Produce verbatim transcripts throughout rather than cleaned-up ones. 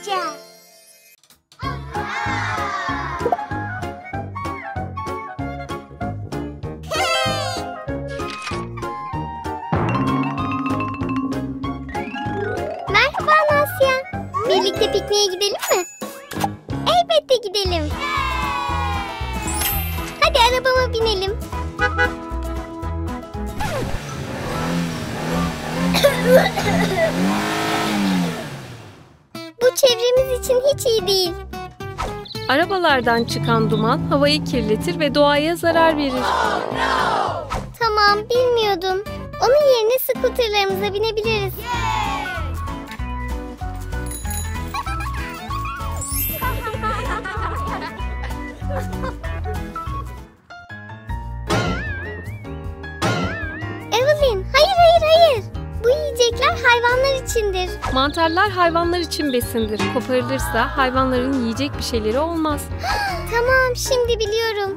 Nasya. Merhaba Nasya. Birlikte pikniğe gidelim mi? Elbette gidelim. Hadi arabama binelim. Bu çevremiz için hiç iyi değil. Arabalardan çıkan duman havayı kirletir ve doğaya zarar verir. Tamam, bilmiyordum. Onun yerine skuterlarımıza binebiliriz. Evelyn, hayır hayır hayır. Bu yiyecekler hayvanlar içindir. Mantarlar hayvanlar için besindir. Koparılırsa hayvanların yiyecek bir şeyleri olmaz. Tamam, şimdi biliyorum.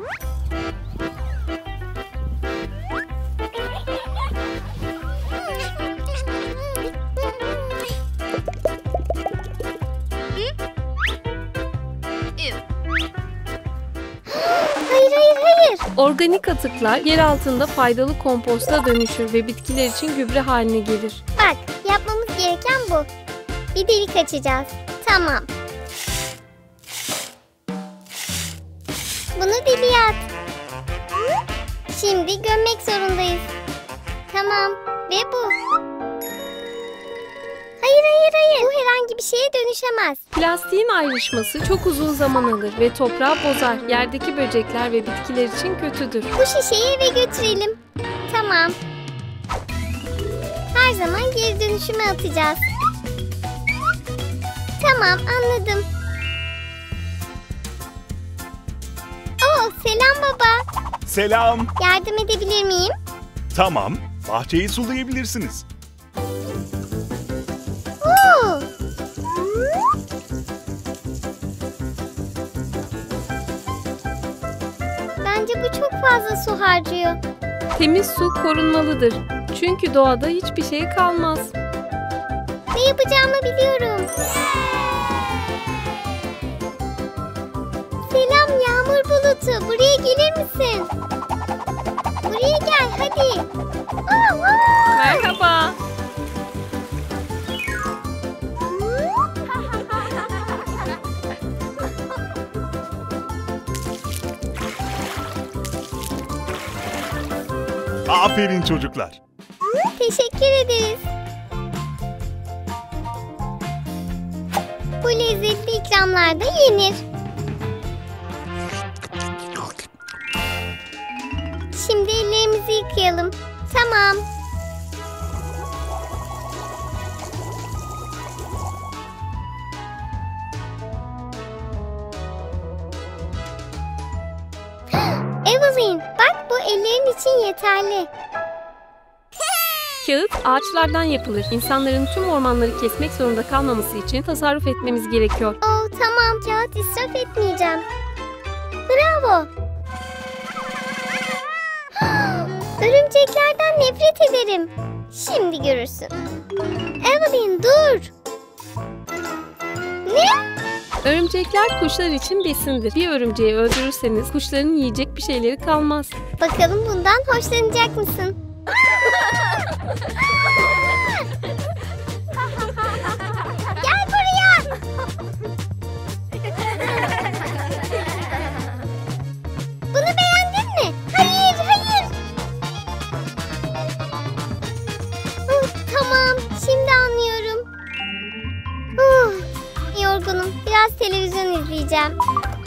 Hayır hayır hayır. Organik atıklar yer altında faydalı komposta dönüşür ve bitkiler için gübre haline gelir. Bak, yapmamız gereken bu. Bir delik açacağız. Tamam. Bunu deliğe at. Şimdi gömmek zorundayız. Tamam. Ve bu. Hayır hayır hayır. Bu herhangi bir şeye dönüşemez. Plastiğin ayrışması çok uzun zaman alır ve toprağı bozar. Yerdeki böcekler ve bitkiler için kötüdür. Bu şişeyi eve götürelim. Tamam. Her zaman geri dönüşüme atacağız. Tamam, anladım. Oo, selam baba. Selam. Yardım edebilir miyim? Tamam, bahçeyi sulayabilirsiniz. Oo. Bence bu çok fazla su harcıyor. Temiz su korunmalıdır. Çünkü doğada hiçbir şey kalmaz. Ne yapacağımı biliyorum. Selam yağmur bulutu. Buraya gelir misin? Buraya gel hadi. Aa, aa. Merhaba. Aferin çocuklar. Teşekkür ederiz. Bu lezzetli ikramlar da yenir. Şimdi ellerimizi yıkayalım. Tamam. Evelyn, bak bu ellerin için yeterli. Kağıt ağaçlardan yapılır. İnsanların tüm ormanları kesmek zorunda kalmaması için tasarruf etmemiz gerekiyor. Oh, tamam, kağıt israf etmeyeceğim. Bravo. Örümceklerden nefret ederim. Şimdi görürsün. Evelyn dur. Ne? Örümcekler kuşlar için besindir. Bir örümceği öldürürseniz kuşların yiyecek bir şeyleri kalmaz. Bakalım bundan hoşlanacak mısın? Gel buraya. Bunu beğendin mi? Hayır, hayır. Uh, tamam, şimdi anlıyorum. Uh, yorgunum. Biraz televizyon izleyeceğim.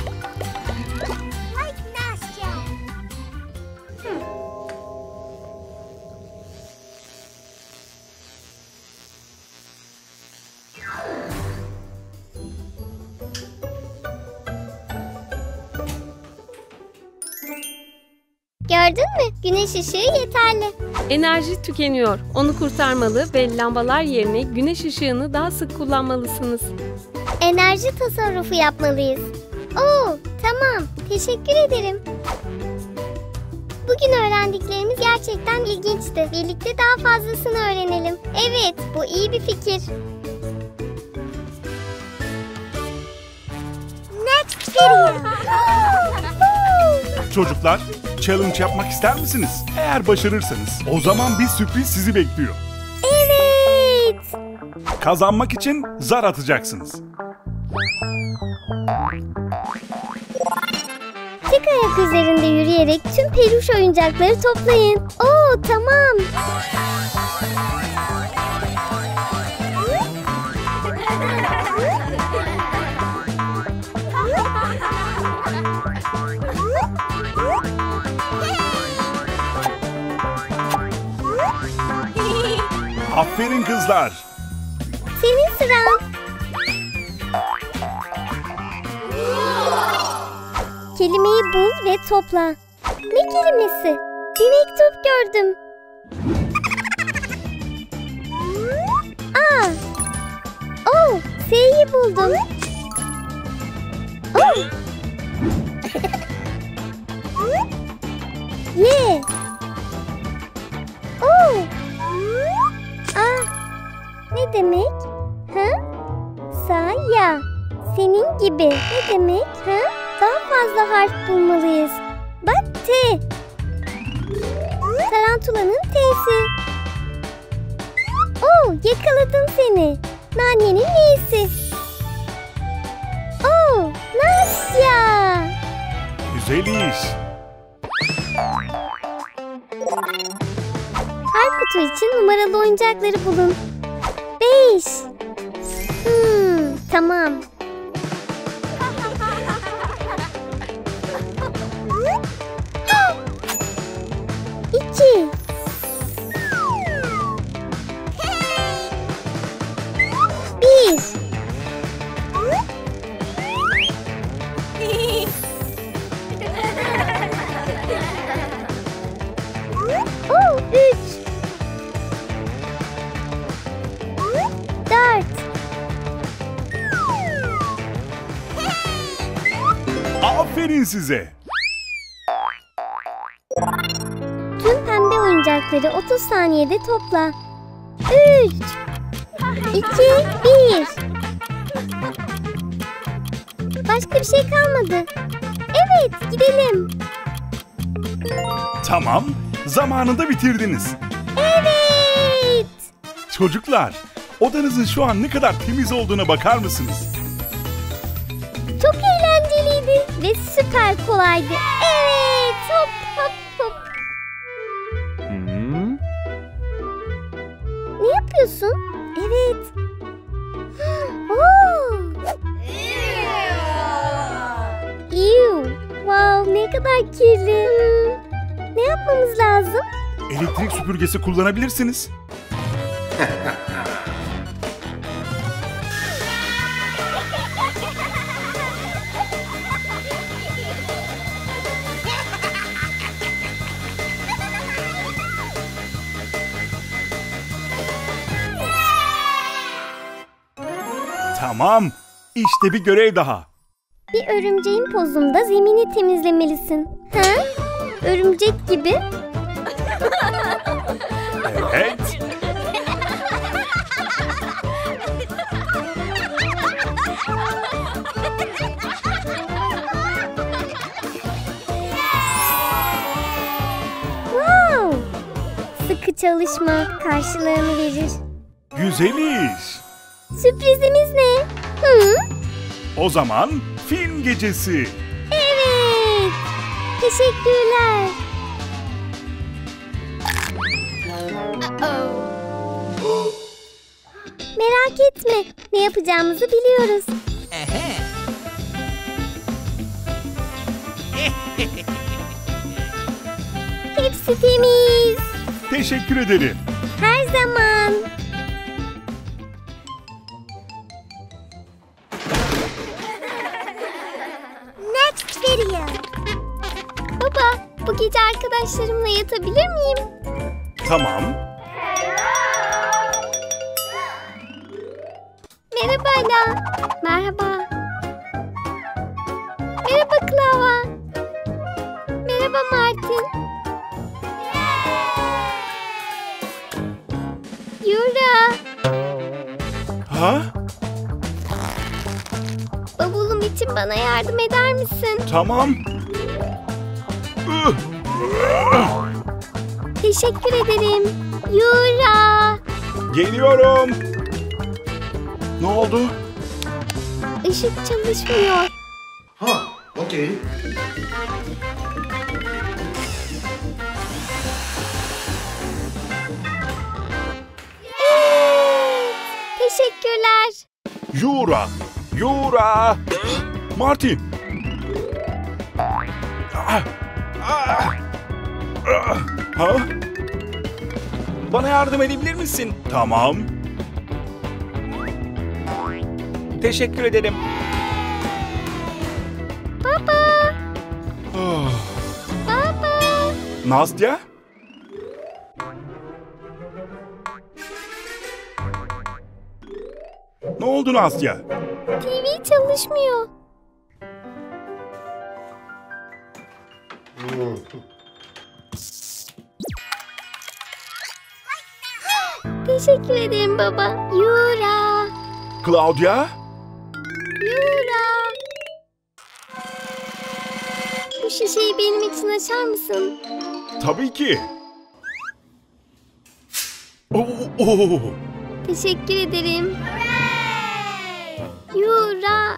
Gördün mü? Güneş ışığı yeterli. Enerji tükeniyor. Onu kurtarmalı ve lambalar yerine güneş ışığını daha sık kullanmalısınız. Enerji tasarrufu yapmalıyız. Oo, tamam. Teşekkür ederim. Bugün öğrendiklerimiz gerçekten ilginçti. Birlikte daha fazlasını öğrenelim. Evet, bu iyi bir fikir. video. Çocuklar, challenge yapmak ister misiniz? Eğer başarırsanız o zaman bir sürpriz sizi bekliyor. Evet. Kazanmak için zar atacaksınız. Tek ayak üzerinde yürüyerek tüm peluş oyuncakları toplayın. Oo, tamam. Aferin kızlar. Senin sıran. Kelimeyi bul ve topla. Ne kelimesi? Bir mektup gördüm. A. Oh, S'yi buldum. Oh. Y. Oh. A. Ne demek? Ha? Sa, ya. Senin gibi. Ne demek? Ha? Daha fazla harf bulmalıyız. Bak, T. Tarantulanın T'si. Oh, yakaladım seni. Nanenin N'si. Oh, Nastya. Güzel iş. Her kutu için numaralı oyuncakları bulun. Beş. Hmm, tamam. İki. Bir. Oh, üç. Dört. Aferin size. Tüm pembe oyuncakları otuz saniyede topla. Üç. İki. Bir. Başka bir şey kalmadı. Evet, gidelim. Tamam, zamanında bitirdiniz. Evet. Çocuklar, odanızın şu an ne kadar temiz olduğuna bakar mısınız? Çok eğlenceliydi ve süper kolaydı. Evet, hop hop hop. Hmm. Ne yapıyorsun? Evet. Oh. Ew. Wow, ne kadar kirli. Hmm. Ne yapmamız lazım? Elektrik süpürgesi kullanabilirsiniz. Tamam, işte bir görev daha. Bir örümceğin pozunda zemini temizlemelisin. Ha? Örümcek gibi. Evet. Wow! Sıkı çalışma karşılığını verir. Güzel iş. Sürprizimiz ne? Hı? O zaman film gecesi. Evet. Teşekkürler. Merak etme. Ne yapacağımızı biliyoruz. Hepsi temiz. Teşekkür ederim. Her zaman. Next video. Baba, bu gece arkadaşlarımla yatabilir miyim? Tamam. Merhaba Ala. Merhaba. Merhaba Klava. Merhaba Martin. Yura. Ha? Bavulum Bunun için bana yardım eder misin? Tamam. Teşekkür ederim. Yura! Geliyorum. Ne oldu? Işık çalışmıyor. Ha, okey. Evet. Teşekkürler. Yura! Yura! Martin! Ah! Ah! Ah! Ha? Bana yardım edebilir misin? Tamam. Teşekkür ederim. Baba! Ah. Baba! Nastya? Ne oldu Nastya? T V çalışmıyor. Teşekkür ederim baba. Yura! Claudia? Yura! Bu şişeyi benim için açar mısın? Tabii ki. Oo, oo. Teşekkür ederim. Yura!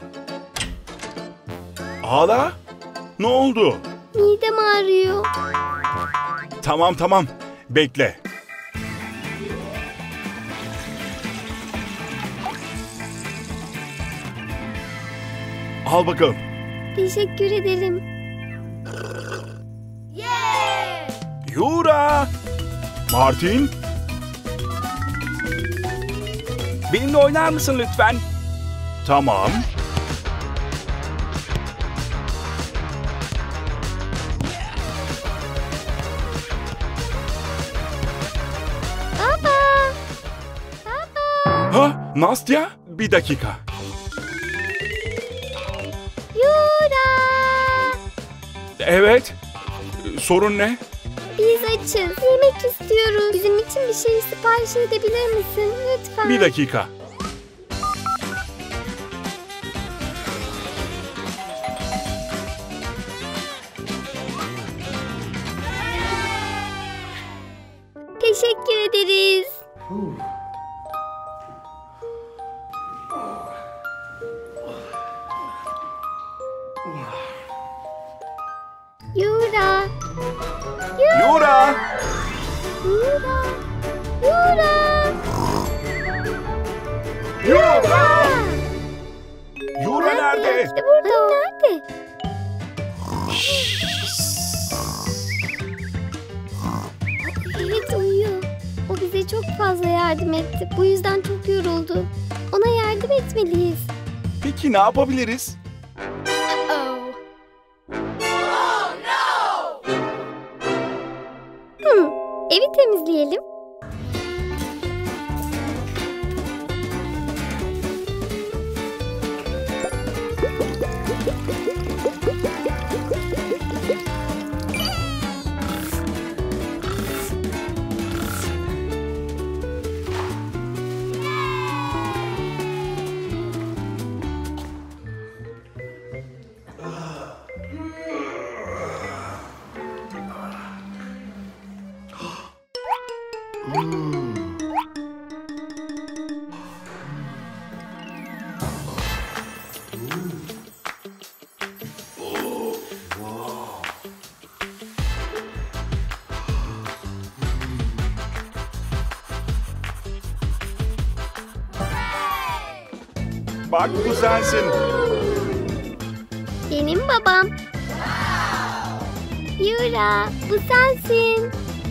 Ağla? Ne oldu? Midem ağrıyor. Tamam tamam. Bekle. Al bakalım. Teşekkür ederim. Yura! Martin? Benimle oynar mısın lütfen? Tamam. Baba! Baba! Ha? Nastya? Bir dakika. Yura! Evet. Sorun ne? Biz açız. Yemek istiyoruz. Bizim için bir şey sipariş edebilir misin? Lütfen. Bir dakika. Teşekkür ederiz. Yura! Yura! Yura! Yura! Yura! Yura nerede? İşte burada. Hani nerede? Evet, uyuyor. O bize çok fazla yardım etti. Bu yüzden çok yoruldu. Ona yardım etmeliyiz. Peki ne yapabiliriz? Hmm, evi temizleyelim. Bak bu sensin. Benim babam. Yura, bu sensin.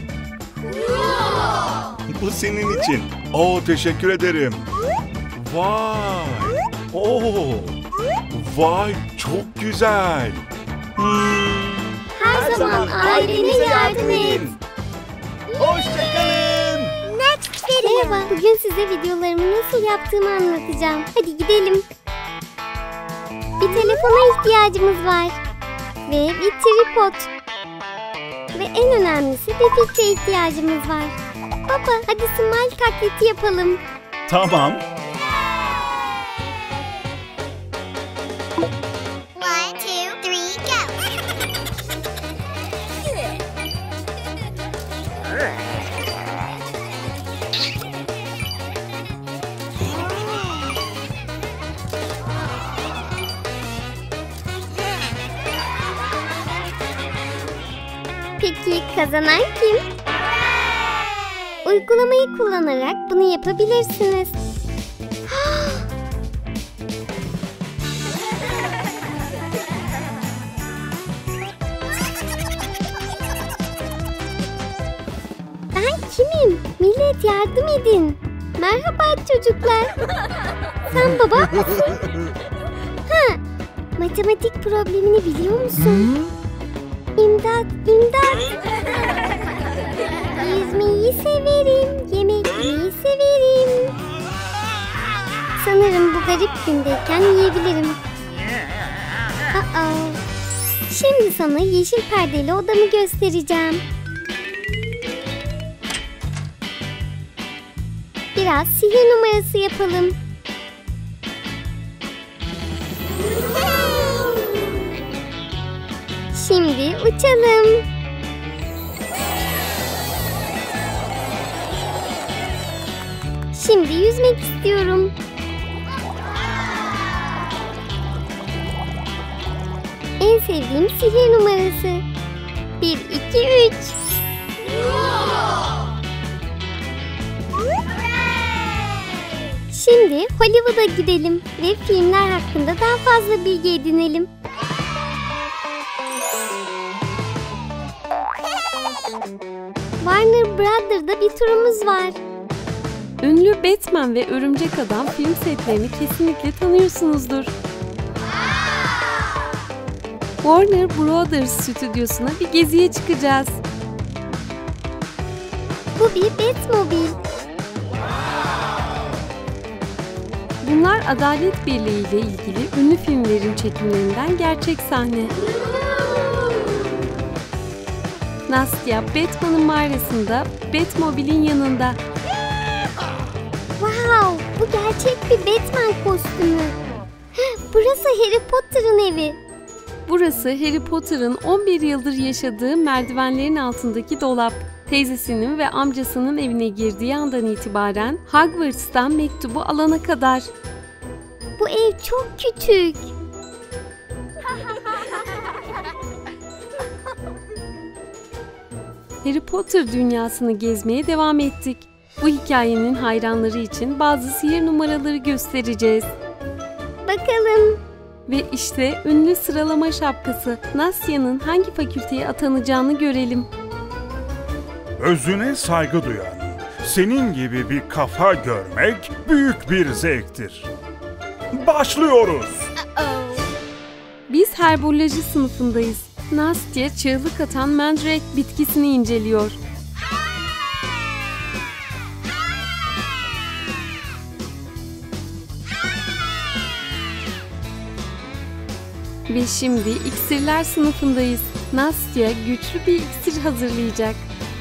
Bu senin için. Oo, teşekkür ederim. Vay. Oo. Vay, çok güzel. Hmm. Her, Her zaman, zaman ailene ailenize yardım yardım et. edin. Hoşçakalın. Next video. Merhaba, bugün size videolarımı nasıl yaptığımı anlatacağım. Hadi gidelim. Bir telefona ihtiyacımız var. Ve bir tripod. Ve en önemlisi bir filtre ihtiyacımız var. Baba, hadi smile taklidi yapalım. Tamam. One, two, three, go. Peki kazanan kim? Uygulamayı kullanarak bunu yapabilirsiniz. Ben kimim? Millet yardım edin. Merhaba çocuklar. Sen baba mısın? Ha, matematik problemini biliyor musun? İmdat, imdat. Yüzmeyi severim, yemek yemeyi severim. Sanırım bu garip gündeyken yiyebilirim. Aa, şimdi sana yeşil perdeli odamı göstereceğim. Biraz sihir numarası yapalım. Şimdi uçalım. Şimdi yüzmek istiyorum. En sevdiğim sihir numarası. Bir, iki, üç. Şimdi Hollywood'a gidelim ve filmler hakkında daha fazla bilgi edinelim. Warner Brothers'da bir turumuz var. Ünlü Batman ve Örümcek Adam film setlerini kesinlikle tanıyorsunuzdur. Warner Brothers stüdyosuna bir geziye çıkacağız. Bu bir Batmobil. Bunlar Adalet Birliği ile ilgili ünlü filmlerin çekimlerinden gerçek sahne. Nastya, Batman'ın mağarasında Batmobil'in yanında. Wow, bu gerçek bir Batman kostümü. Burası Harry Potter'ın evi. Burası Harry Potter'ın on bir yıldır yaşadığı merdivenlerin altındaki dolap. Teyzesinin ve amcasının evine girdiği andan itibaren Hogwarts'tan mektubu alana kadar. Bu ev çok küçük. Harry Potter dünyasını gezmeye devam ettik. Bu hikayenin hayranları için bazı sihir numaraları göstereceğiz. Bakalım. Ve işte ünlü sıralama şapkası. Nastya'nın hangi fakülteye atanacağını görelim. Özüne saygı duyan, senin gibi bir kafa görmek büyük bir zevktir. Başlıyoruz. Biz herboloji sınıfındayız. Nastya çığlık atan mandrake bitkisini inceliyor. Ve şimdi iksirler sınıfındayız. Nastya güçlü bir iksir hazırlayacak.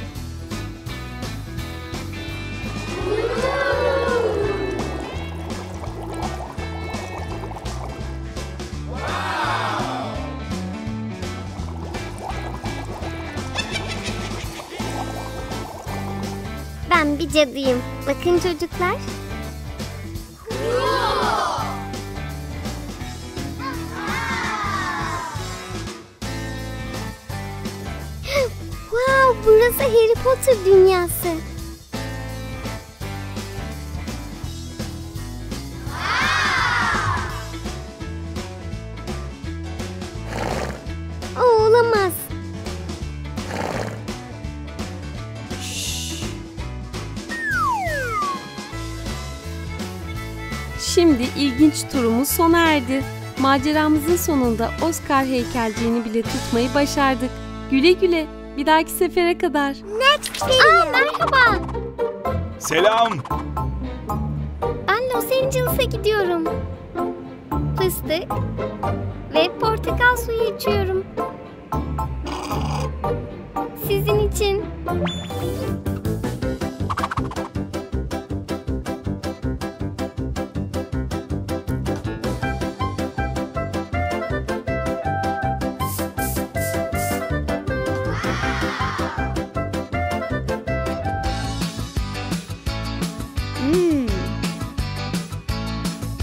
Ben bir cadıyım. Bakın çocuklar. Wow, burası Harry Potter dünyası. O olamaz. Şimdi ilginç turumuz sona erdi. Maceramızın sonunda Oscar heykelciğini bile tutmayı başardık. Güle güle. Bir dahaki sefere kadar. Next video. Aa, merhaba. Selam. Ben Los Angeles'a gidiyorum. Fıstık ve portakal suyu içiyorum. Sizin için.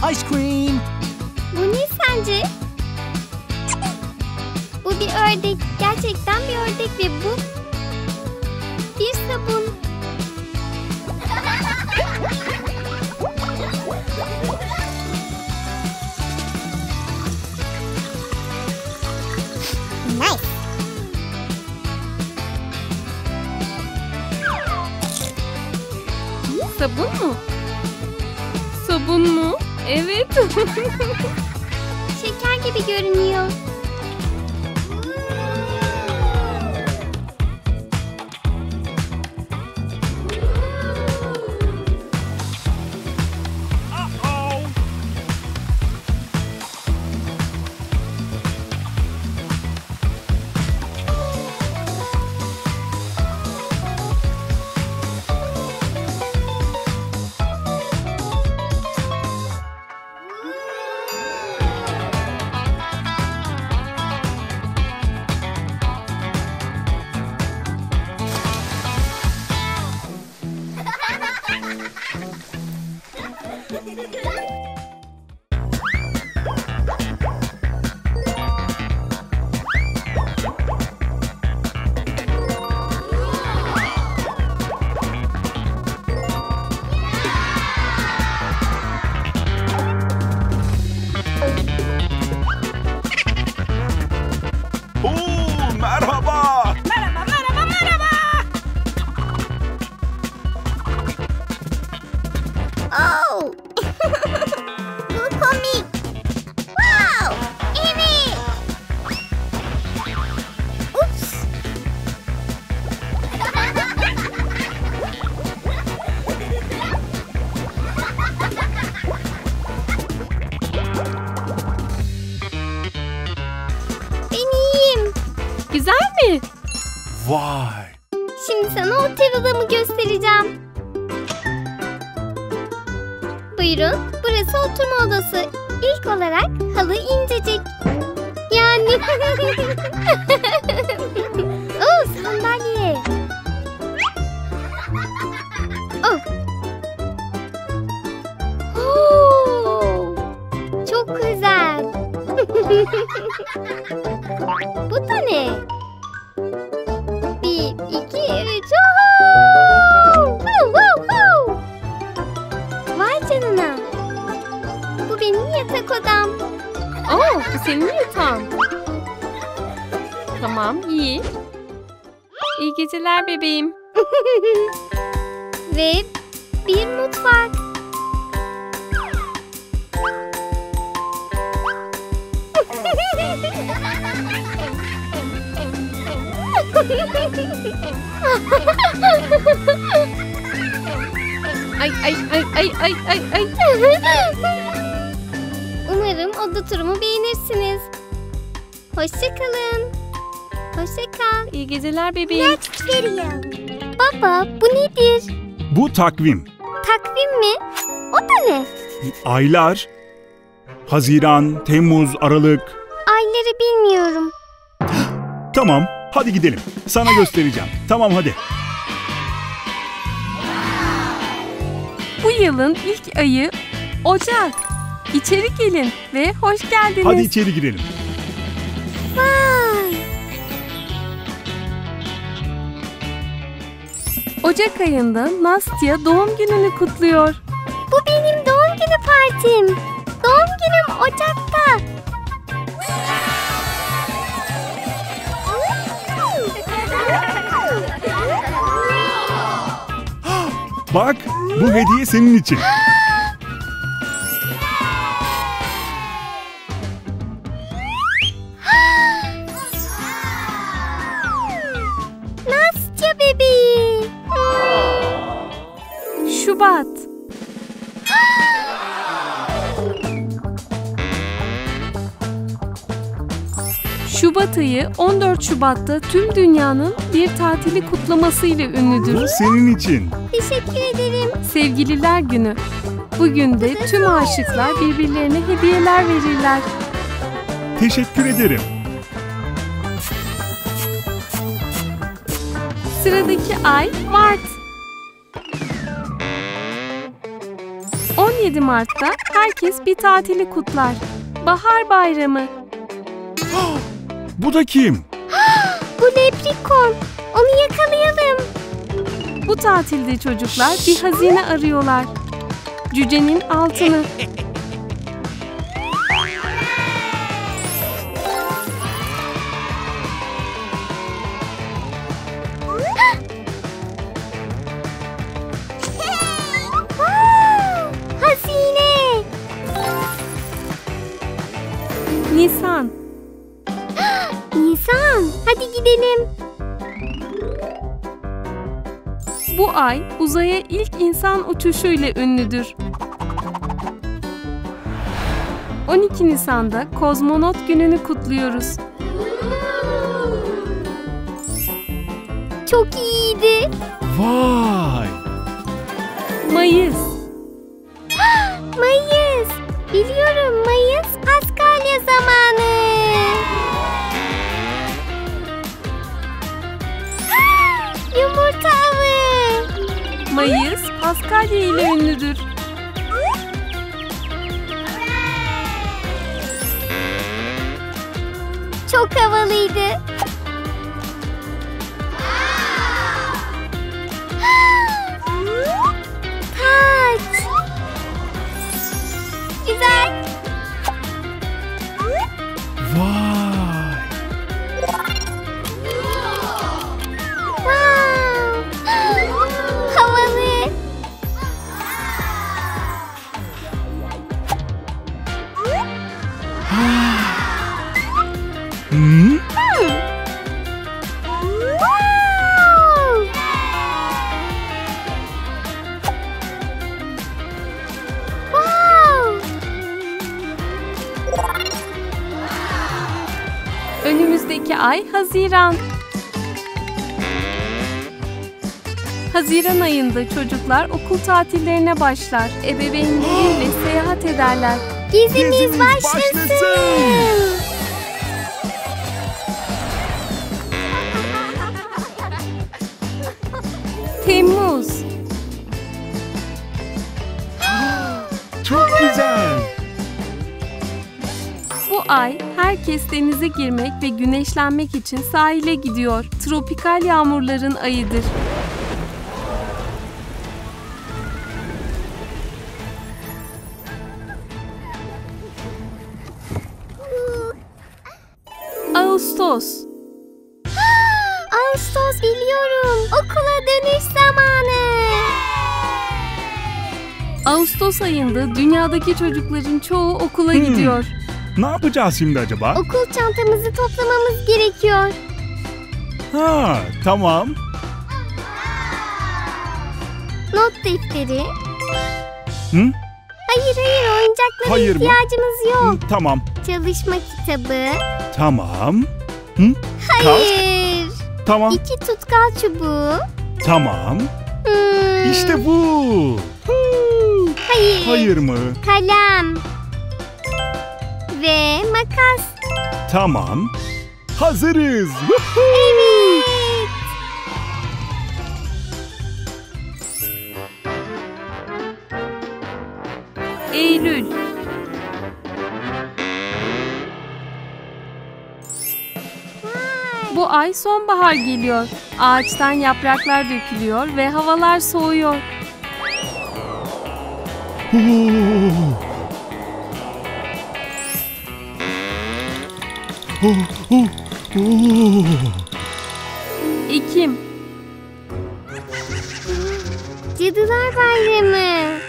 Ice cream. Bu ne sence? Bu bir ördek. Gerçekten bir ördek ve bu bir sabun. Nice. Sabun mu? Sabun mu? Evet. Şeker gibi görünüyor. Oo, merhaba. Merhaba, merhaba, merhaba. Oh! Bu komik. Wow! Evet. Ups. Ben iyiyim. Güzel mi? Vay. Şimdi sana otel odamı göstereceğim. Buyurun, burası oturma odası. İlk olarak halı incecik. Yani... Oo, sandalye. Oh. Oo, çok güzel. Bu da ne? Bir, iki, üç. Woo, woo, woo. Vay canına. Bu benim yatak odam. Oo, bu senin yatağın. Tamam, iyi. İyi geceler bebeğim. Ve bir mutfak. Ay ay ay ay ay ay ay. Umarım oda turumu beğenirsiniz. Hoşça kalın. Hoşça kal. İyi geceler bebeğim. Next video. Baba, bu nedir? Bu takvim. Takvim mi? O da ne? Aylar. Haziran, Temmuz, Aralık. Ayları bilmiyorum. Tamam, hadi gidelim. Sana göstereceğim. Tamam, hadi. Bu yılın ilk ayı Ocak. İçeri gelin ve hoş geldiniz. Hadi içeri girelim. Vay. Ocak ayında Nastya doğum gününü kutluyor. Bu benim doğum günü partim. Doğum günüm Ocak'ta. Bak, bu hediye senin için. Nastya bebeği. Şubat. Şubat ayı on dört Şubat'ta tüm dünyanın bir tatili kutlamasıyla ünlüdür. Bu senin için. Teşekkür ederim. Sevgililer Günü. Bugün de tüm aşıklar birbirlerine hediyeler verirler. Teşekkür ederim. Sıradaki ay Mart. on yedi Mart'ta herkes bir tatili kutlar. Bahar Bayramı. Bu da kim? Bu leprikon. Onu yakalayalım. Bu tatilde çocuklar bir hazine arıyorlar. Cücenin altını. Hazine. Nisan. Nisan, hadi gidelim. Bu ay uzaya ilk insan uçuşuyla ünlüdür. on iki Nisan'da Kozmonot Günü'nü kutluyoruz. Çok iyiydi. Vay! Mayıs. Mayıs. Biliyorum, Mayıs Paskalya zamanı. Yumurta avı. Mayıs Paskalya ile ünlüdür. Çok havalıydı. Taç. Güzel. Vay! Wow. Havalı. Hı? Wow. Wow. Önümüzdeki ay Haziran. Haziran ayında çocuklar okul tatillerine başlar. Ebeveynleriyle seyahat ederler. Gezimiz, Gezimiz başlasın. başlasın. Temmuz. Çok güzel. Bu ay herkes denize girmek ve güneşlenmek için sahile gidiyor. Tropikal yağmurların ayıdır. Ağustos. Ağustos, biliyorum. Okula dönüş zamanı. Ağustos ayında dünyadaki çocukların çoğu okula Hmm. gidiyor. Ne yapacağız şimdi acaba? Okul çantamızı toplamamız gerekiyor. Ha, tamam. Not defteri. Hı? Hayır hayır, oyuncaklara Hayır mı? ihtiyacımız yok. Hı, tamam. Çalışma kitabı. Tamam. Hı? Hayır. Tamam. İki tutkal çubuğu. Tamam. Hmm, İşte bu. Hayır. Hayır mı? Kalem. Ve makas. Tamam. Hazırız. Evet. Eylül. Bu ay sonbahar geliyor. Ağaçtan yapraklar dökülüyor ve havalar soğuyor. Oh, oh, oh. Ekim. Cadılar Bayramı.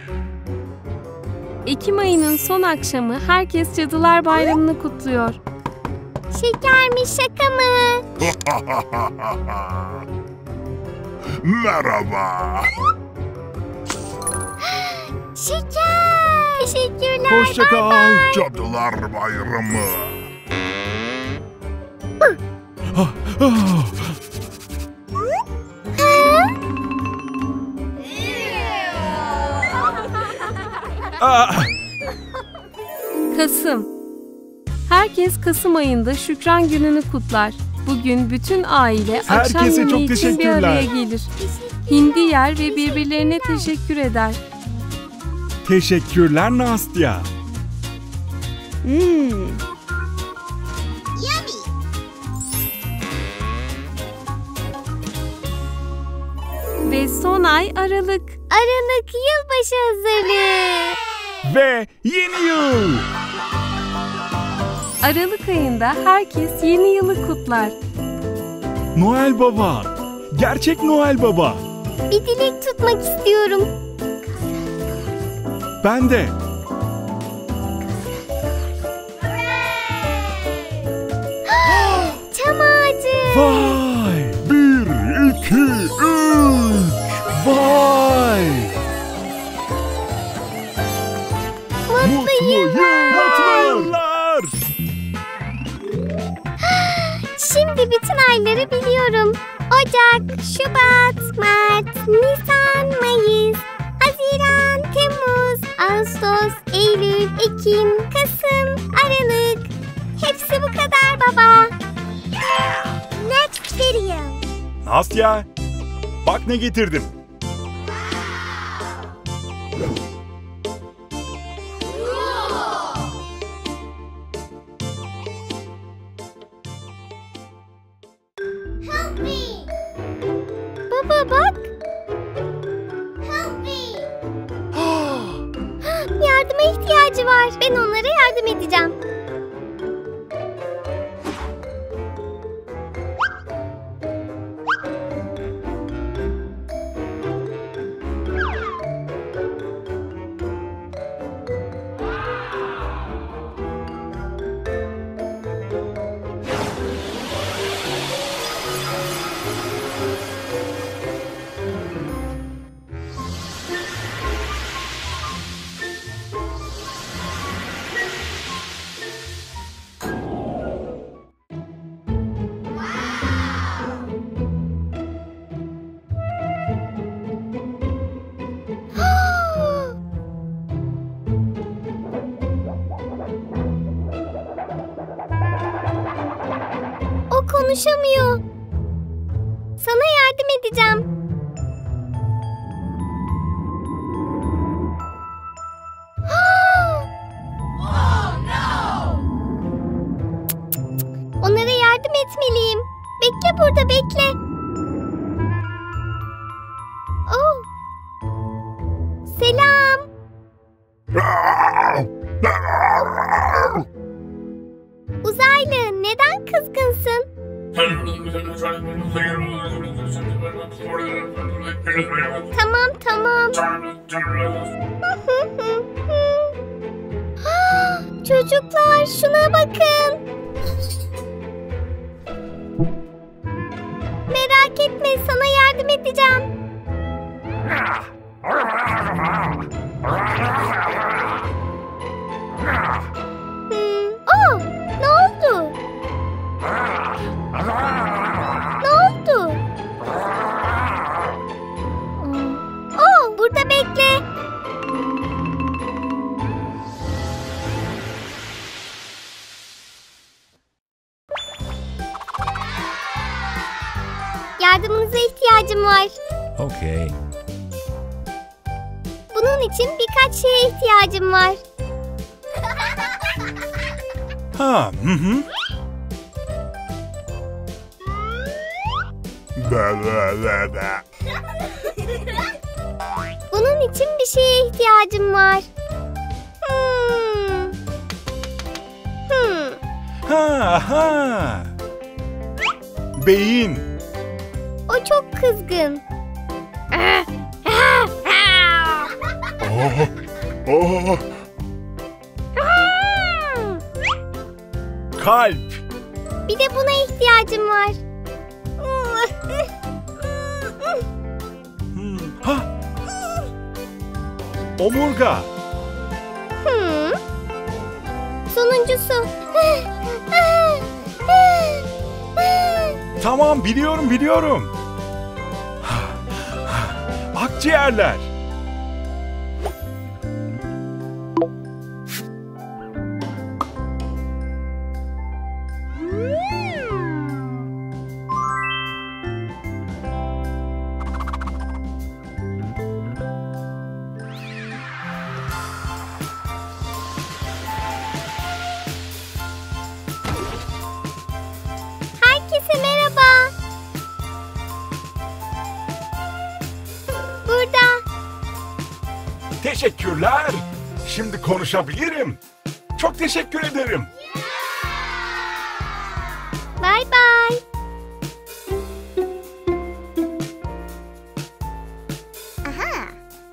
Ekim ayının son akşamı herkes Cadılar Bayramı'nı kutluyor. Şeker mi, şaka mı? Merhaba. Şeker. Teşekkürler. Hoşça kal. Cadılar Bayramı. Ah, Kasım. Herkes Kasım ayında Şükran Günü'nü kutlar. Bugün bütün aile akşam Herkese yemeği çok için bir teşekkürler. araya gelir. Hindi yer ve birbirlerine teşekkür eder. Teşekkürler Nastya. Hmm. Ve son ay Aralık. Aralık yılbaşı hazırlığı. Ve yeni yıl. Aralık ayında herkes yeni yılı kutlar. Noel Baba. Gerçek Noel Baba. Bir dilek tutmak istiyorum. Ben de. Çam ağacı. Vay! Bir, iki, üç. Vay! Mutlu yıllar. Mutlu yıllar. Şimdi bütün ayları biliyorum. Ocak, Şubat, Mart, Nisan, Mayıs, Haziran, Temmuz, Ağustos, Eylül, Ekim, Kasım, Aralık. Hepsi bu kadar baba. Next video. Nastya, bak ne getirdim. Help me. Baba bak. Help me. Yardıma ihtiyacı var. Ben onlara yardım edeceğim. O konuşamıyor. Sana yardım edeceğim. Onlara yardım etmeliyim. Bekle burada, bekle. Oh. Selam. Uzaylı, neden kızgınsın? Tamam, tamam. Çocuklar, şuna bakın. Merak etme, sana yardım edeceğim. Hmm. Oh, ne oldu? Ne oldu? Oh, burada bekle. Yardımınıza ihtiyacım var. Okay. Bunun için birkaç şeye ihtiyacım var. Ha, hı hı. Be be be be. Bunun için bir şeye ihtiyacım var. Hmm. Hmm. Ha ha. Beyin. O çok kızgın. Oh, oh. Kalp. Bir de buna ihtiyacım var. Hmm, ha. Omurga. Hmm. Sonuncusu. Tamam, biliyorum biliyorum. Akciğerler. Teşekkürler. Şimdi konuşabilirim. Çok teşekkür ederim. Bay bay. Aha.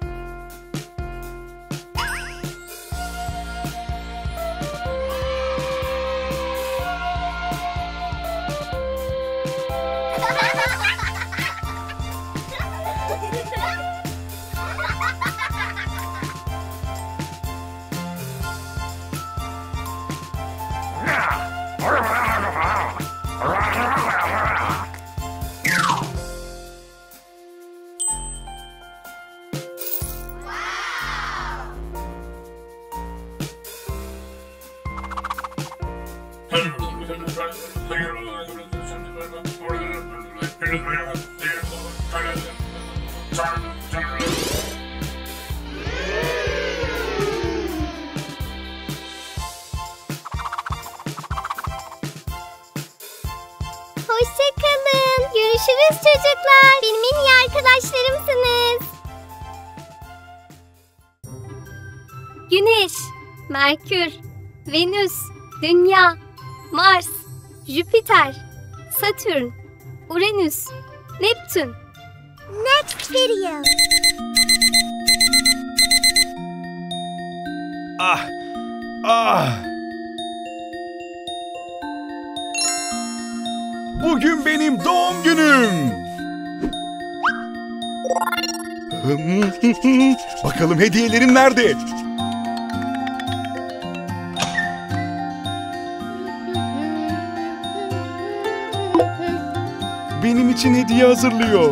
Hoşçakalın. Görüşürüz çocuklar. Benim en iyi arkadaşlarımsınız. Güneş, Merkür, Venüs, Dünya, Mars, Jüpiter, Satürn, Uranüs, Neptün. Next video. Ah, ah. Bugün benim doğum günüm. Bakalım hediyelerim nerede? Benim için hediye hazırlıyor.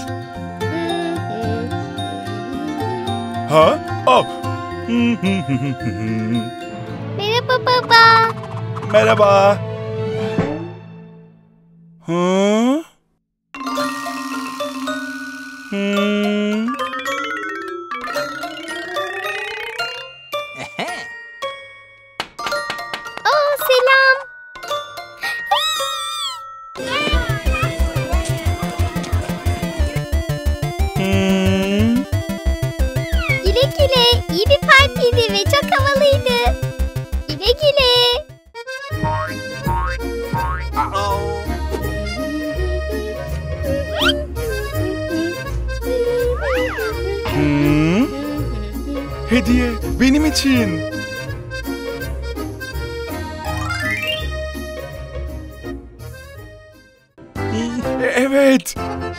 Ha? Oh. Merhaba baba. Merhaba. Hı? Hmm. Oo, selam. Hmm. Güle güle. İyi bir partiydi ve çok havalıydı. Güle güle. Hmm. Hediye benim için. Evet.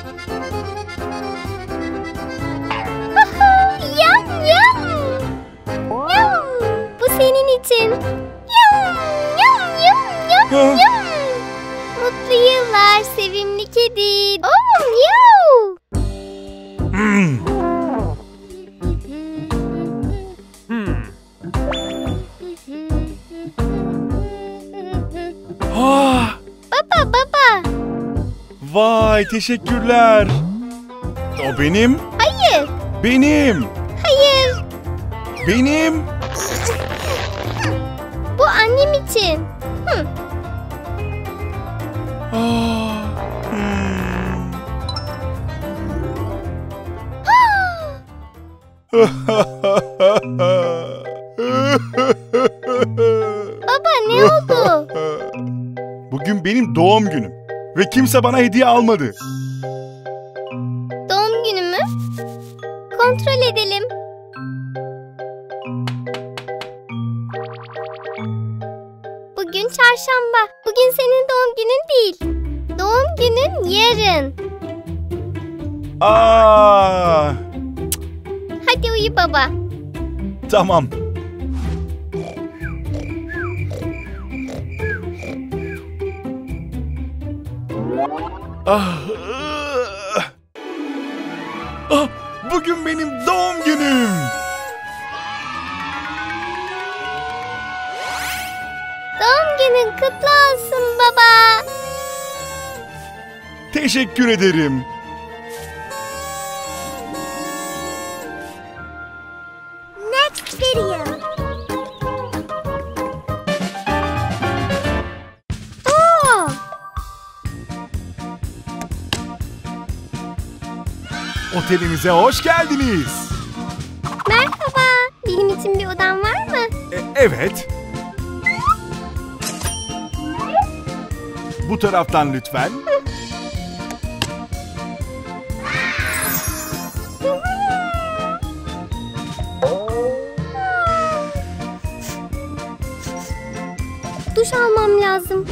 Yum yum. Yum. Bu senin için. Yum yum yum yum Ha? yum. Mutlu yıllar sevimli kedi. Oh yum. Hmm. Ah, Baba baba. vay teşekkürler. O benim. Hayır. Benim. Hayır. Benim. Bu annem için. Hı. Ah, hmm. Baba ne oldu? Bugün benim doğum günüm ve kimse bana hediye almadı. Doğum günü mü? Kontrol edelim. Bugün çarşamba. Bugün senin doğum günün değil. Doğum günün yarın. Aa, Hadi uyu baba. tamam. Ah, ah, ah, bugün benim doğum günüm. Doğum günün kutlu olsun baba. Teşekkür ederim. Next video. Oo, Otelimize hoş geldiniz. merhaba. için bir odan var mı? E, evet. Bu taraftan lütfen. Duş almam lazım.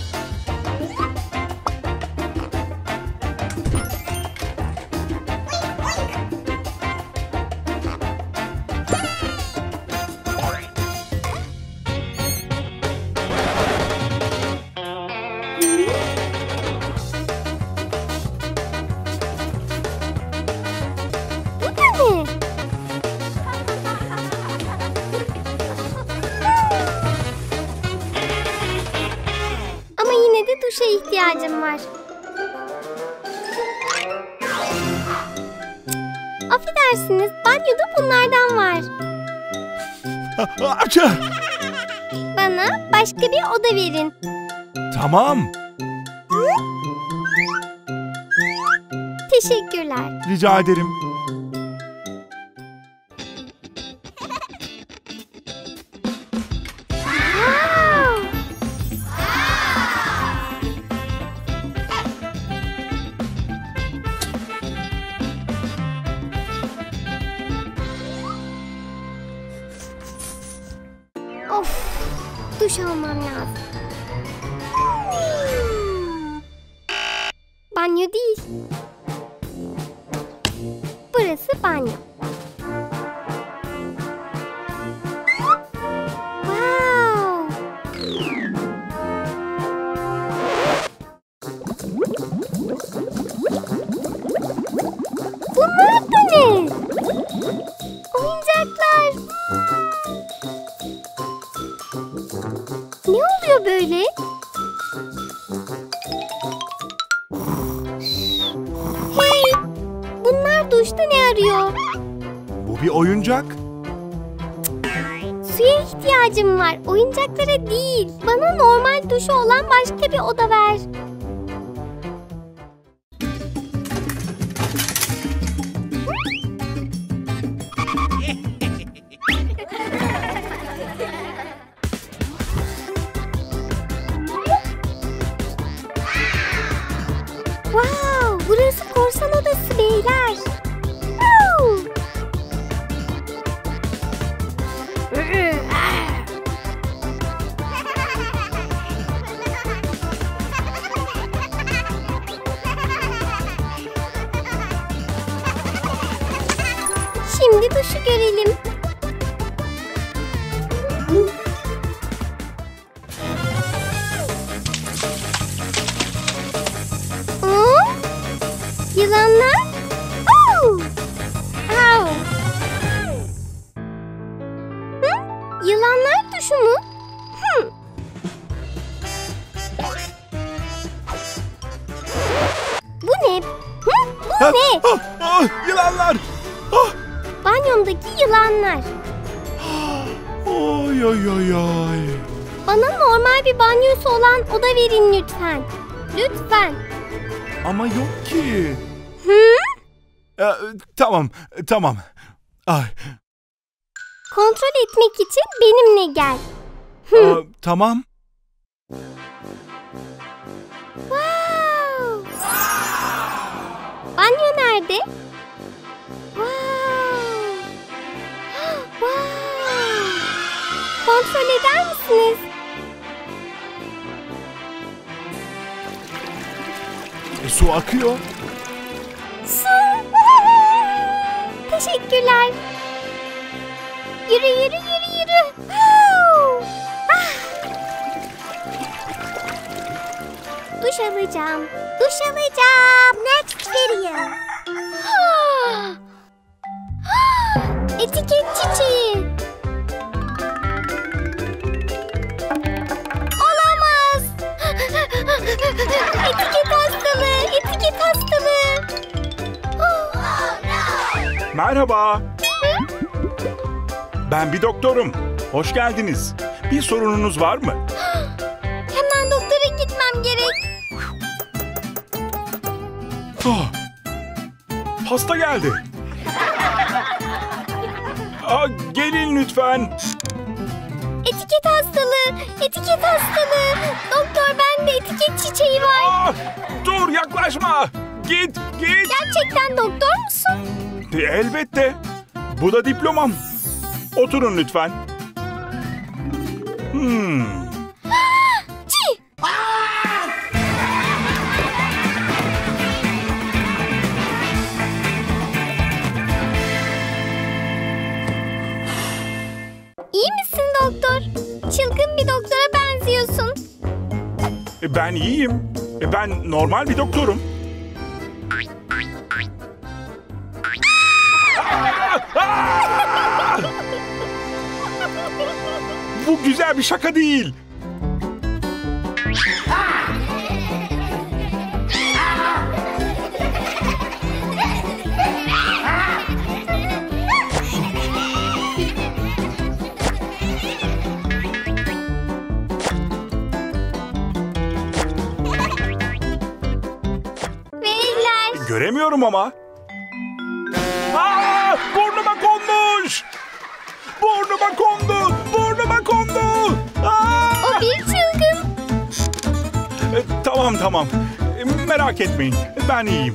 Bu da ne? Ama yine de duşa ihtiyacım var. Affedersiniz, banyoda bunlardan var. Açı. Bana başka bir oda verin. Tamam. Teşekkürler. Rica ederim. Wow! Of, duş almam lazım. Banyo değil. Burası banyo. Wow! Bunlar da ne? Oyuncaklar. Ne oluyor böyle? Hey! Bunlar duşta ne arıyor? Bu bir oyuncak. Suya ihtiyacım var. Oyuncaklara değil. Bana normal duşu olan başka bir oda ver. Wow! Burası korsan odası beyler. Woo! Şimdi duşu görelim. Aa, yılanlar? Oh! Au! Hı? Yılanlar duşu mu? Hı. Bu ne? Hı? Bu ne? Ah, ah, yılanlar. Ah, Banyomdaki yılanlar. oy oy oy oy. Bana normal bir banyosu olan oda verin lütfen. Lütfen. Ama yok ki. Hı? Ee, tamam, tamam. Ay, Kontrol etmek için benimle gel. aa, tamam. Wow! Banyo nerede? Wow! Wow! Kontrol eder misiniz? E, su akıyor. Su! Teşekkürler. Yürü yürü yürü yürü. Wow! Ah! Duş alacağım. Duş alacağım. Next video. Etiket çiçeği. Olamaz. Etiket hastalığı. Etiket hastalığı. Merhaba. Ben bir doktorum. Hoş geldiniz. Bir sorununuz var mı? Hemen doktora gitmem gerek. Ah, hasta geldi. Aa, gelin lütfen. Etiket hastalığı, etiket hastalığı. Doktor, bende etiket çiçeği var. Aa, dur, yaklaşma. Git, git. Gerçekten doktor musun? E, elbette. Bu da diplomam. Oturun lütfen. Hmm. Çi! İyi misin doktor? Çılgın bir doktora benziyorsun. E, ben iyiyim. E, ben normal bir doktorum. Bu güzel bir şaka değil. Veriler. Göremiyorum ama. Aa, burnuma konmuş. Burnuma kondu. Burnuma kondu. Aa! O bir çılgın. E, tamam tamam. E, merak etmeyin. Ben iyiyim.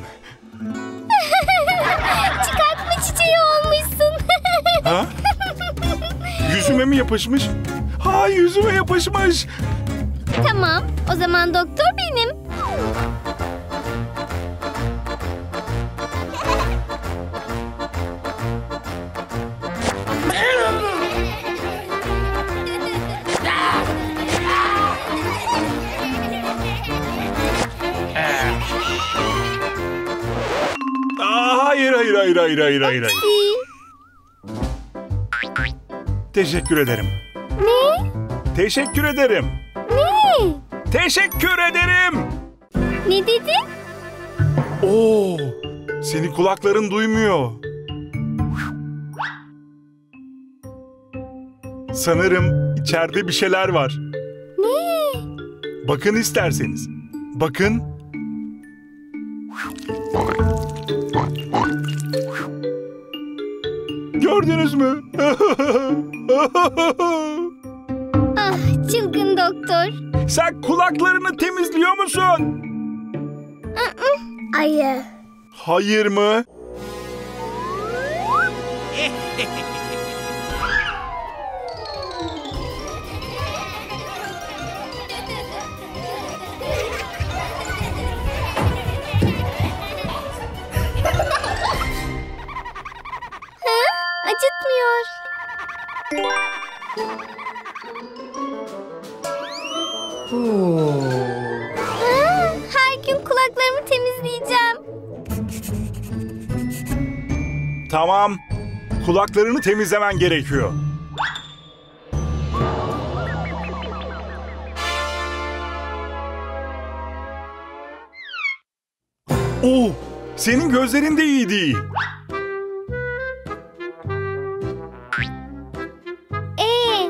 Çıkartma çiçeği olmuşsun. Ha? Yüzüme mi yapışmış? Ha, yüzüme yapışmış. Tamam, o zaman doktor benim. Aa, hayır hayır hayır hayır hayır hayır. hayır. Teşekkür ederim. Ne? Teşekkür ederim. Ne? Teşekkür ederim. Ne dedin? Oo, senin kulakların duymuyor. Sanırım içeride bir şeyler var. Ne? Bakın isterseniz. Bakın. Gördünüz mü? Ah, çılgın doktor. Sen kulaklarını temizliyor musun? Hayır. Hayır mı? Acıtmıyor. Ha, her gün kulaklarımı temizleyeceğim. Tamam. Kulaklarını temizlemen gerekiyor. Oo, senin gözlerin de iyi değil. Ee,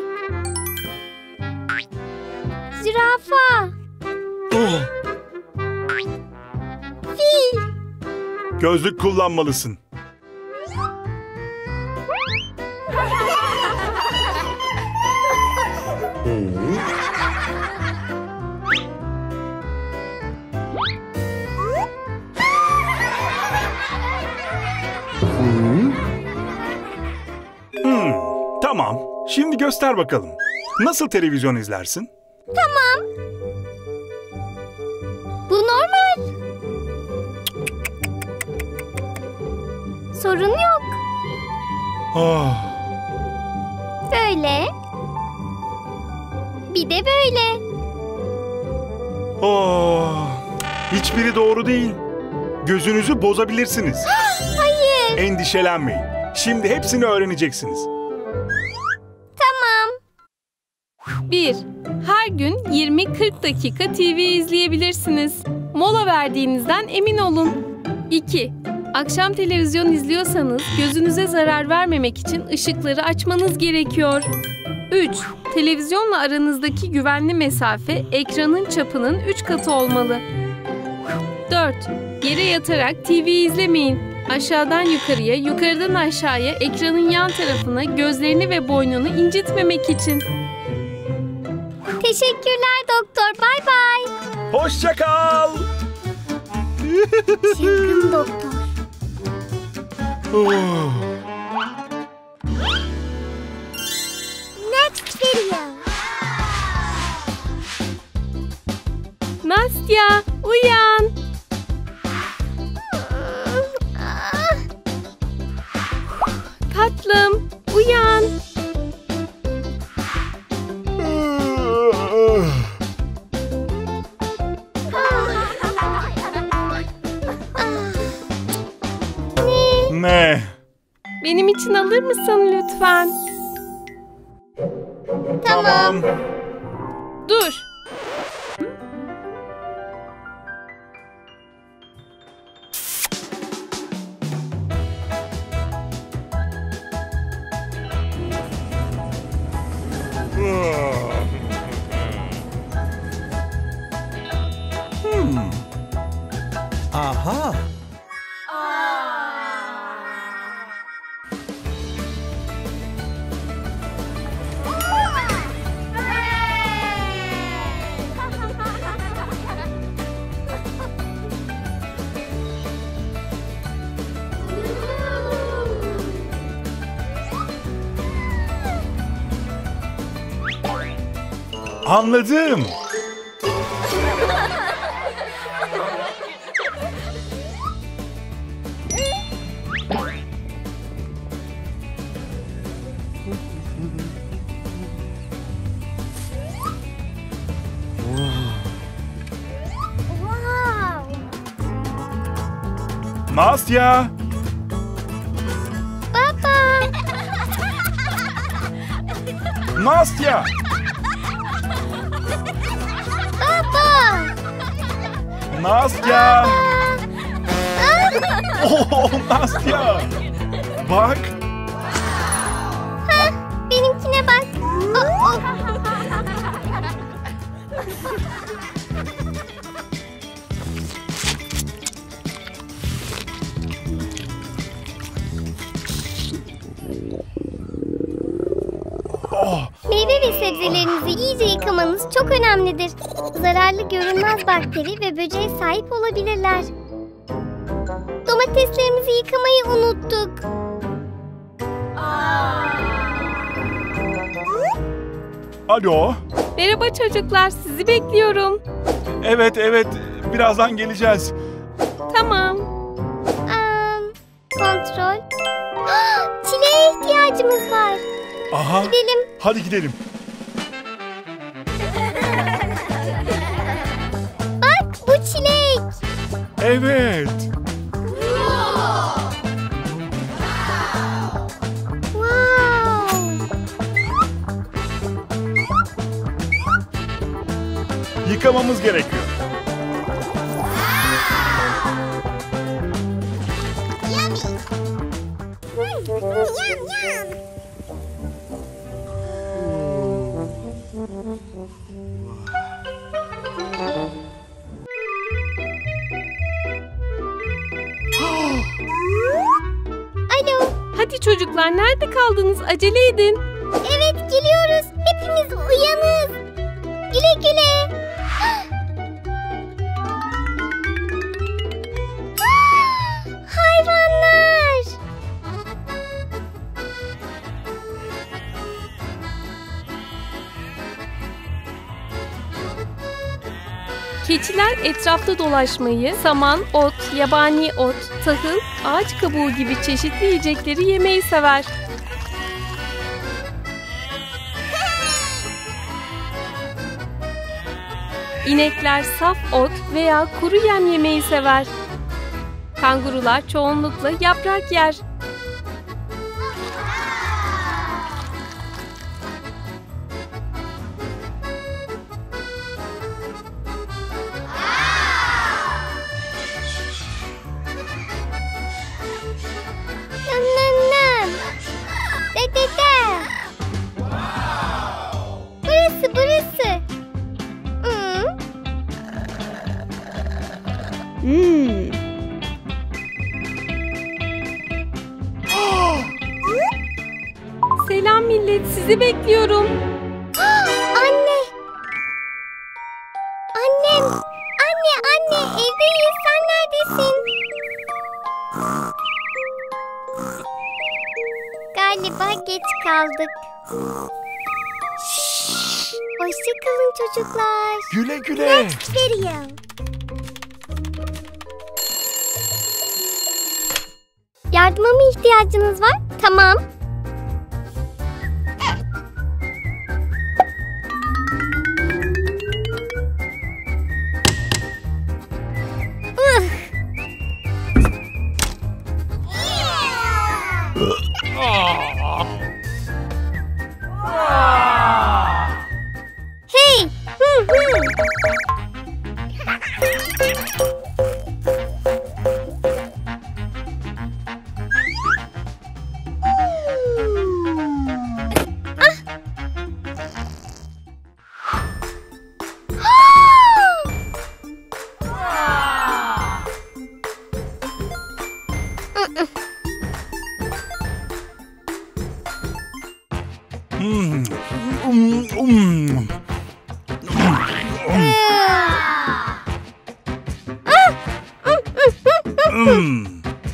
zürafa, Oh, fil, gözlük kullanmalısın. Hmm, tamam. Şimdi göster bakalım. Nasıl televizyon izlersin? tamam. Bu normal. Sorun yok. Ah, Böyle. Bir de böyle. oh. Hiçbiri doğru değil. Gözünüzü bozabilirsiniz. Hayır. Endişelenmeyin. Şimdi hepsini öğreneceksiniz. Tamam. bir. Her gün yirmi kırk dakika T V izleyebilirsiniz. Mola verdiğinizden emin olun. iki. Akşam televizyon izliyorsanız gözünüze zarar vermemek için ışıkları açmanız gerekiyor. üç. Televizyonla aranızdaki güvenli mesafe ekranın çapının üç katı olmalı. dört. Yere yatarak T V izlemeyin. Aşağıdan yukarıya, yukarıdan aşağıya, ekranın yan tarafına, gözlerini ve boynunu incitmemek için. Teşekkürler doktor. Bay bay. Hoşça kal. Çılgın doktor. Next video. Nastya, uyan. Tatlım, uyan. Ne? Benim için alır mısın lütfen? Tamam. Dur. Hmm. Aha. Anladım. Wow. Nastya. Baba. Nastya. Baba. Nastya. Oh, Nastya. Bak. Ha, benimkine bak. Oh, oh. Oh, Meyve ve sebzelerinizi iyice yıkamanız çok önemlidir. Zararlı görünmez bakteri ve böceğe sahip olabilirler. Domateslerimizi yıkamayı unuttuk. alo. Merhaba çocuklar, sizi bekliyorum. Evet, evet. Birazdan geleceğiz. Tamam. Aa, kontrol. Çileğe ihtiyacımız var. Aha. Gidelim. Hadi gidelim. Bak, bu çilek. Evet. Wow. Yıkamamız gerekiyor. Yum, yum. Alo. Hadi çocuklar, nerede kaldınız? Acele edin. Evet, geliyoruz. Hepimiz uyanız. Güle güle. Hayvanlar. Keçiler etrafta dolaşmayı, saman, ot, yabani ot, tahıl, ağaç kabuğu gibi çeşitli yiyecekleri yemeyi sever. İnekler saf ot veya kuru yem yemeyi sever. Kangurular çoğunlukla yaprak yer. Nam nam nam. De de de. Burası burası. Hmm. bekliyorum. Anne! Annem! Anne, anne! Evdeyiz. Sen neredesin? Galiba geç kaldık. Hoşça kalın çocuklar. Güle güle. Video. Yardıma mı ihtiyacınız var? Tamam. Ugh. Hey! Hı hı. Hmm. Um, um. Hmm.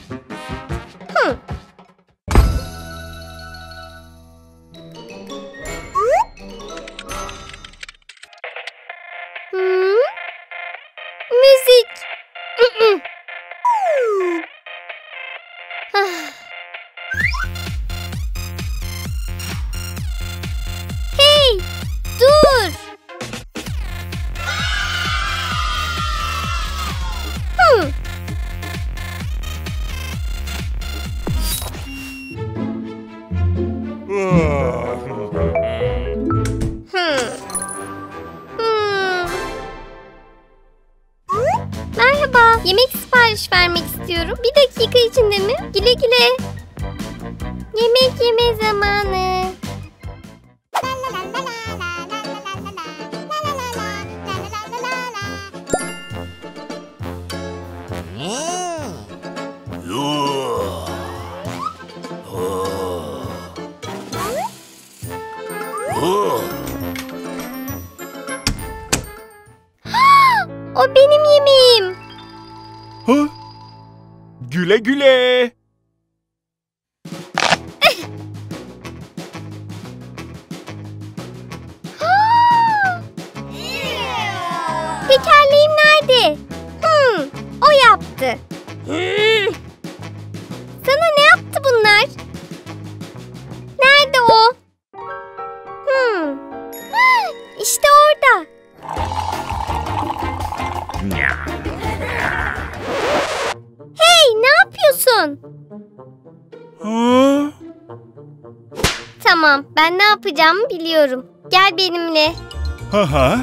Hmm? Müzik. Mm-mm. Ah. Hey, dur. Hmm. Hmm. Hmm. Merhaba, yemek sipariş vermek istiyorum. Bir dakika içinde mi? Güle güle. Yemek yeme zamanı. O benim yemeğim. Hı? Güle güle. Tekerleğim nerede? Hmm, o yaptı. Hmm. Sana ne yaptı bunlar? Nerede o? Hmm. İşte orada. Hey, ne yapıyorsun? Hı? Tamam, ben ne yapacağımı biliyorum. Gel benimle. Hı hı.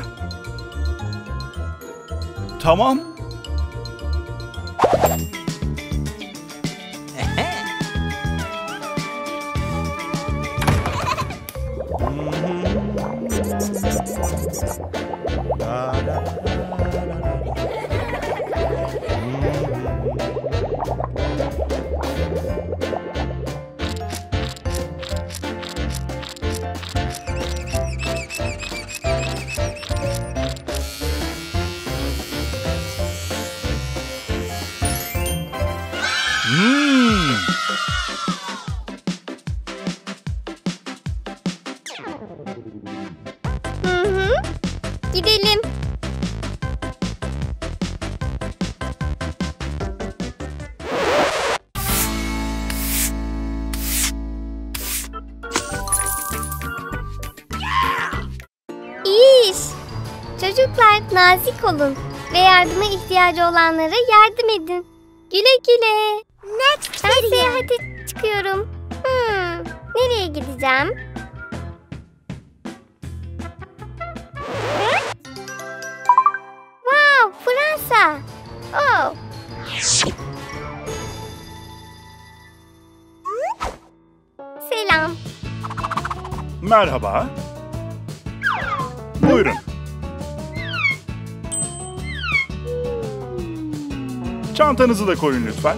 Tamam. Hmm. Hı hı. Gidelim. İyi iş. Çocuklar nazik olun ve yardıma ihtiyacı olanlara yardım edin. Güle güle. Next ben seyahate çıkıyorum. Hmm, nereye gideceğim? Wow, Fransa. Oh. Selam. Merhaba. Buyurun. Çantanızı da koyun lütfen.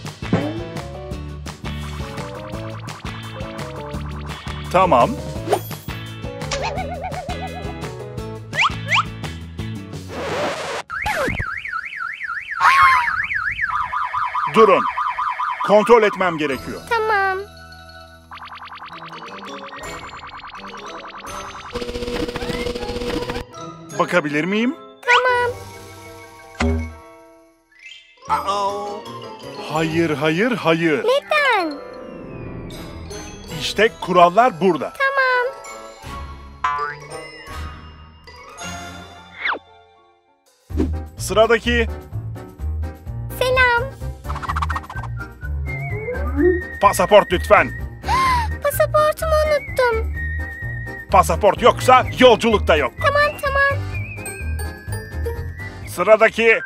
Tamam. Durun. Kontrol etmem gerekiyor. Tamam. Bakabilir miyim? Tamam. Hayır, hayır, hayır. Neden? İşte kurallar burada. Tamam. Sıradaki. Selam. Pasaport lütfen. Pasaportumu unuttum. Pasaport yoksa yolculuk da yok. Tamam tamam. Sıradaki.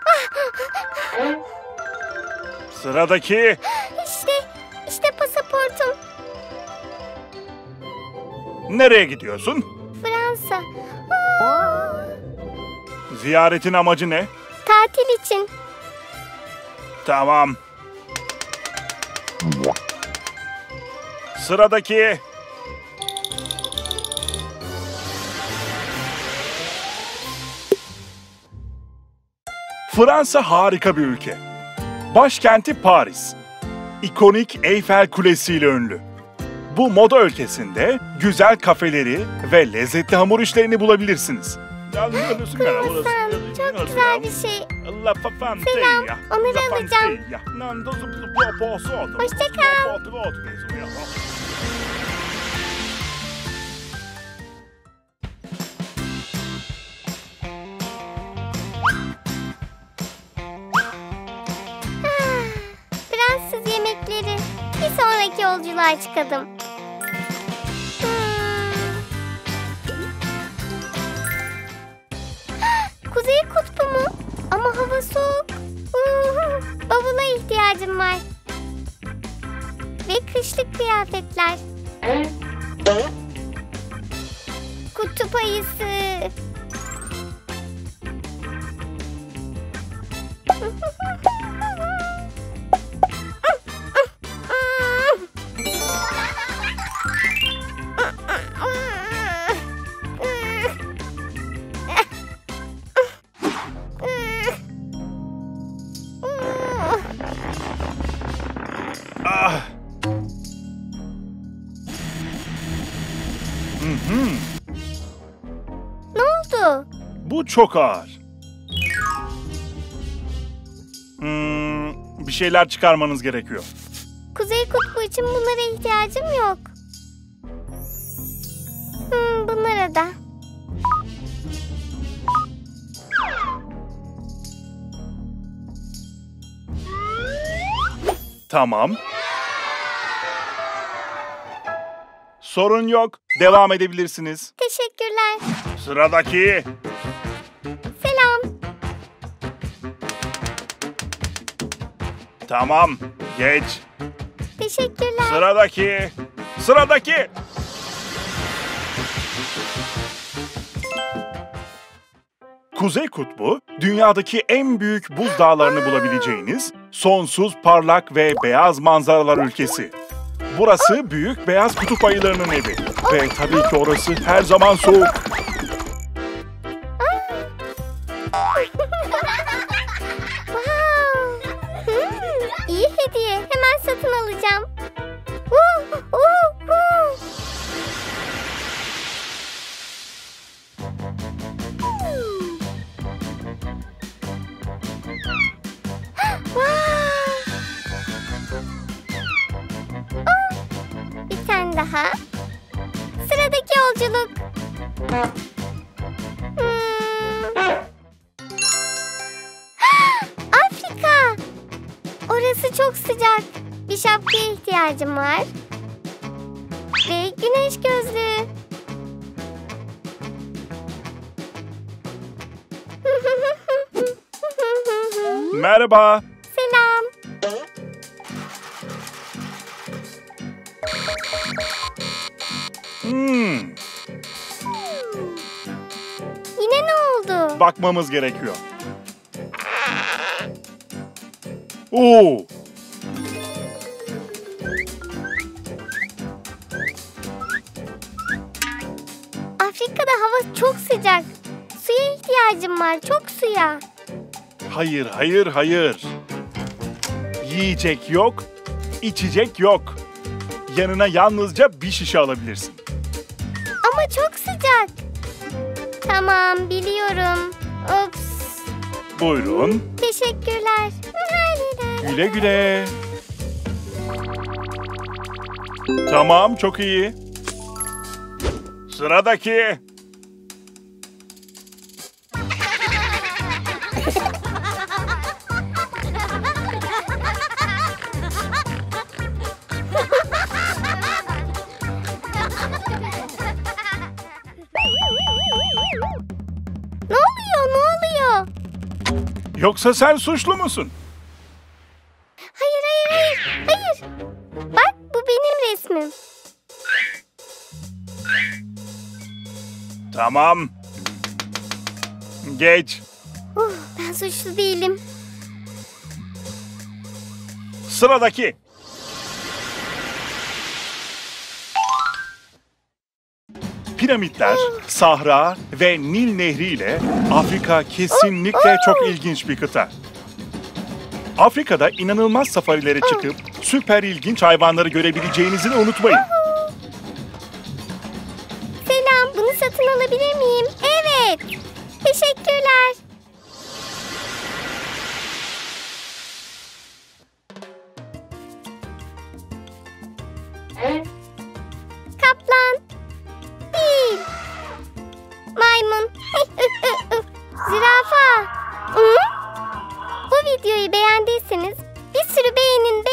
Sıradaki. İşte, işte pasaportum. Nereye gidiyorsun? Fransa. Aa, Ziyaretin amacı ne? tatil için. Tamam. Sıradaki. Fransa harika bir ülke. Başkenti Paris. İkonik Eyfel Kulesi ile ünlü. Bu moda ülkesinde güzel kafeleri ve lezzetli hamur işlerini bulabilirsiniz. Kruvasan çok güzel bir şey. Selam, onları alacağım. Hoşça kal. Ah, Fransız yemekleri. Bir sonraki yolculuğa çıkalım. Hmm. Kuzey kutbu mu? Ama hava soğuk. Uhu, bavula ihtiyacım var. Ve kışlık kıyafetler. Kutup ayısı. Ah. Hı hı. Ne oldu? Bu çok ağır. Hmm, bir şeyler çıkarmanız gerekiyor. Kuzey kutbu için bunlara ihtiyacım yok. Hmm, bunlara da. Tamam. Sorun yok. Devam edebilirsiniz. Teşekkürler. Sıradaki. Selam. Tamam. Geç. Teşekkürler. Sıradaki. Sıradaki. Kuzey Kutbu, dünyadaki en büyük buz dağlarını bulabileceğiniz sonsuz parlak ve beyaz manzaralar ülkesi. Burası büyük beyaz kutup ayılarının evi. Ve tabii ki orası her zaman soğuk. Wow. Hmm, iyi hediye. Hemen satın alacağım. Uh, uh, uh. Wow. Oh, bir tane daha. Sıradaki yolculuk. Hmm. Afrika. Orası çok sıcak. Bir şapkaya ihtiyacım var. Ve güneş gözlüğü. Merhaba. Selam. Hmm, Yine ne oldu? bakmamız gerekiyor. Oo, Afrika'da hava çok sıcak. Suya ihtiyacım var. Çok suya. hayır, hayır, hayır. Yiyecek yok, içecek yok. Yanına yalnızca bir şişe alabilirsin. Ama çok sıcak. Tamam, biliyorum. Ups. Buyurun. Teşekkürler. Güle güle. Tamam, çok iyi. Sıradaki. Ne oluyor, ne oluyor? Yoksa sen suçlu musun? Hayır, hayır, hayır, hayır. Bak, bu benim resmim. Tamam. Geç. Uh, ben suçlu değilim. Sıradaki. Piramitler, Sahra ve Nil Nehri ile Afrika kesinlikle çok ilginç bir kıta. Afrika'da inanılmaz safarilere çıkıp süper ilginç hayvanları görebileceğinizi de unutmayın. Selam, bunu satın alabilir miyim? Evet. Teşekkürler. Kaplan. Değil. Maymun. Zürafa. Hı? Bu videoyu beğendiyseniz bir sürü beğenin,